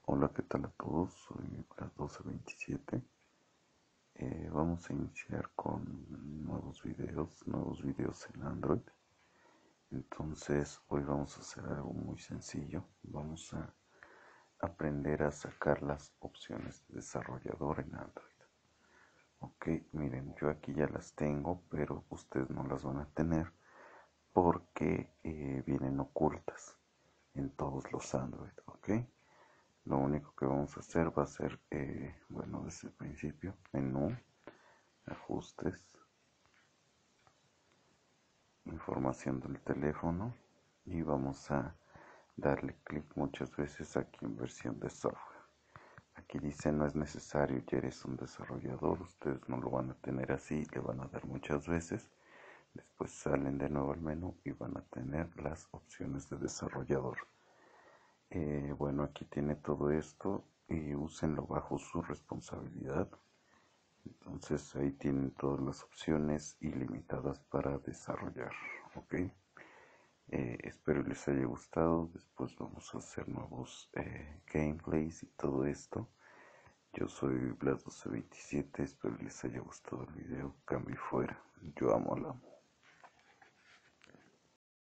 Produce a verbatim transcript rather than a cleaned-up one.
Hola, ¿qué tal a todos? Soy Blas doce veintisiete. Eh, vamos a iniciar con nuevos videos, nuevos videos en Android. Entonces, hoy vamos a hacer algo muy sencillo. Vamos a aprender a sacar las opciones de desarrollador en Android. Ok, miren, yo aquí ya las tengo, pero ustedes no las van a tener porque eh, vienen ocultas en todos los Android, ¿ok? Lo único que vamos a hacer va a ser, eh, bueno, desde el principio, menú, ajustes, información del teléfono y vamos a darle clic muchas veces aquí en versión de software. Aquí dice no es necesario, ya eres un desarrollador, ustedes no lo van a tener así, le van a dar muchas veces. Después salen de nuevo al menú y van a tener las opciones de desarrollador. Eh, bueno, aquí tiene todo esto y úsenlo bajo su responsabilidad. Entonces ahí tienen todas las opciones ilimitadas para desarrollar. Ok, eh, espero les haya gustado. Después vamos a hacer nuevos eh, gameplays y todo esto. Yo soy Blas doce veintisiete, espero les haya gustado el video. Cambio y fuera. Yo amo al amo.